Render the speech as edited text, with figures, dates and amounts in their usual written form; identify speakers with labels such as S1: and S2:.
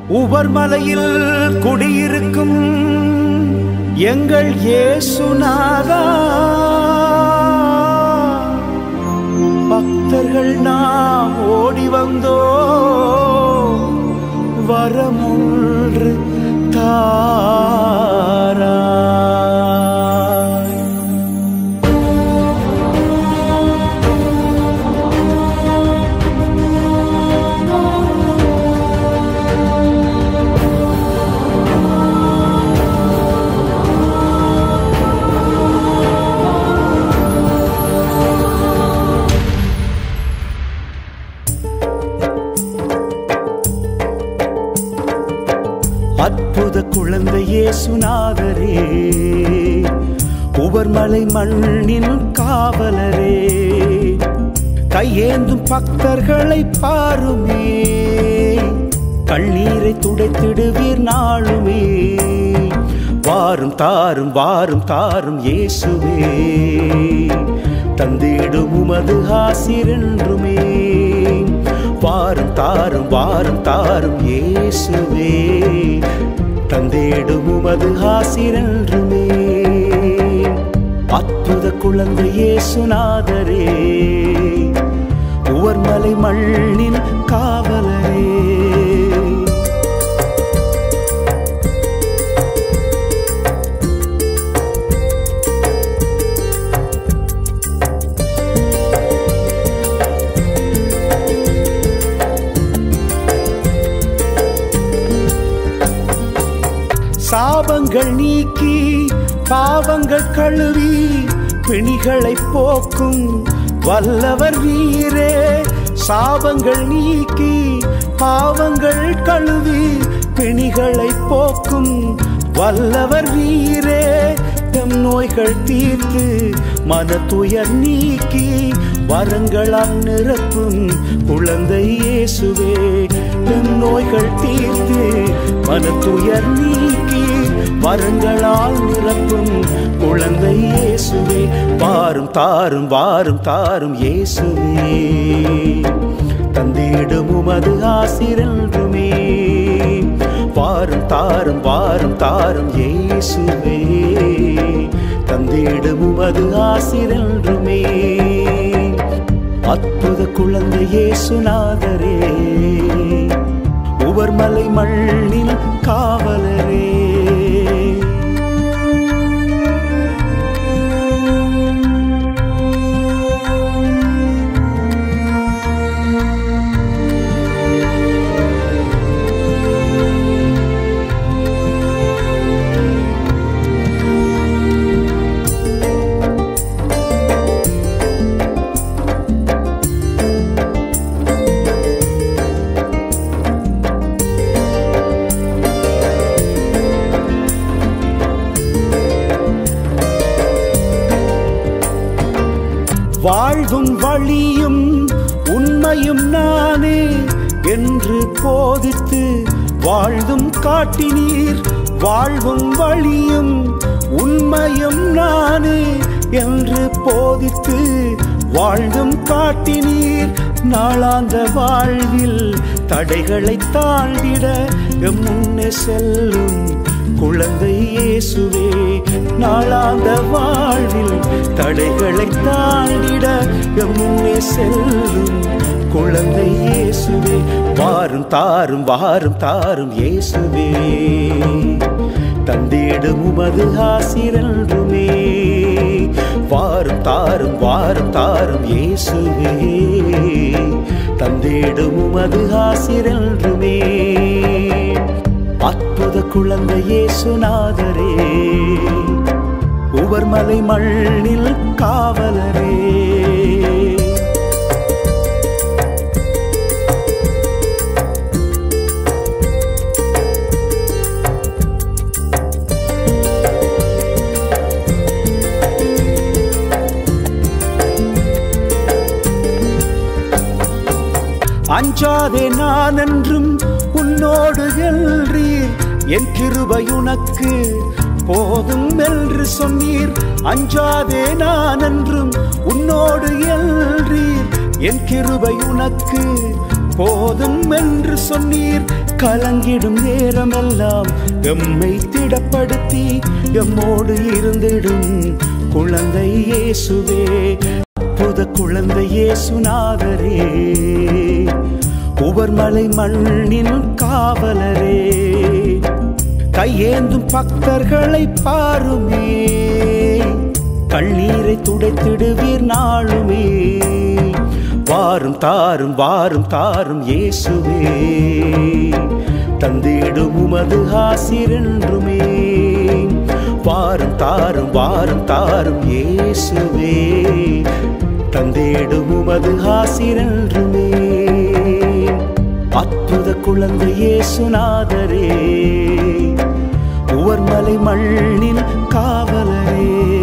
S1: உவர்மலையில் குடியிருக்கும் எங்கள் இயேசுநாதா, பக்தர்கள் நாம் ஓடி வந்தோ வரமொன்று தாரா. அற்புத குழந்தை இயேசுநாதரே, உவர்மலை மண்ணின் காவலரே, கையேந்தும் பக்தர்களை பாருமே, கண்ணீரை துடைத்திடுவீர் நாளுமே. வாரும் தாரும் வாரும் தாரும் இயேசுவே, தந்திடும் உமது ஆசிரென்றுமே. வாரும் தாரும் வாரும் தாரும் இயேசுவே, தந்திடும் உமது ஆசிரென்றுமே. அற்புத குழந்தை இயேசுநாதரே, உவர்மலை மண்ணின் காவலரே. சாபங்கள் நீக்கி பாவங்கள் கழுவி பிணிகளை போக்கும் வல்லவர் நீரே. சாபங்கள் நீக்கி பாவங்கள் கழுவி பிணிகளை போக்கும் வல்லவர் நீரே. எம் நோய்கள் தீர்த்து மன துயர் நீக்கி வரங்களால் நிரப்பும் குழந்தை இயேசுவே. எம் நோய்கள் தீர்த்து மன துயர் நீக்கி வரங்களால் நிரப்பும் குழந்தை இயேசுவே. வாரும் தாரும் வாரும் தாரும் இயேசுவே, தந்திடும் உமது ஆசிரென்றுமே. வாரும் தாரும் வாரும் தாரும் இயேசுவே, தந்திடும் உமது ஆசிரென்றுமே. அற்புத குழந்தை இயேசுநாதரே, உவர்மலை மண்ணின் காவலரே. வாழ்வும் வழியும் உண்மையும் நானே என்று போதித்து வாழ்ந்தும் காட்டினீர். வாழ்வும் வழியும் உண்மையும் நானே என்று போதித்து வாழ்ந்தும் காட்டினீர். நாளாந்த வாழ்வில் தடைகளை தாண்டிட எம் முன்னே செல்லும் குழந்தை இயேசுவே. நாளாந்த வாழ்வில் தடைகளை தாண்டிட எம் முன்னே செல்லும் குழந்தை இயேசுவே. வாரும் தாரும் வாரும் தாரும் இயேசுவே, தந்திடும் உமது ஆசிரென்றுமே. வாரும் தாரும் வாரும் தாரும் இயேசுவே, தந்திடும் உமது ஆசிரென்றுமே. அற்புத குழந்தை இயேசுநாதரே, உவர்மலை மண்ணில் காவலரே. அஞ்சாதே நான் என்றும் உன்னோடு எல்றீர், என் கிருபை உனக்கு போதும் என்று சொன்னீர். அஞ்சாதே நான் என்றும் உன்னோடு எல்றீர், என் கிருபை உனக்கு போதும் என்று சொன்னீர். கலங்கிடும் நேரமெல்லாம் எம்மை திடப்படுத்தி எம்மோடு இருந்திடும் குழந்தை இயேசுவே, அற்புத குழந்தை இயேசுநாதரே, உவர்மலை மண்ணின் காவலரே, கையேந்தும் பக்தர்களை பாருமே, கண்ணீரை துடைத்திடுவீர் நாளுமே. வாரும் தாரும் வாரும் தாரும் இயேசுவே, தந்திடும் உமது ஆசிரென்றுமே. வாரும் தாரும் வாரும் தாரும் இயேசுவே, தந்திடும் உமது ஆசிரென்றுமே. அற்புத குழந்தை இயேசுநாதரே, உவர்மலை மண்ணின் காவலரே.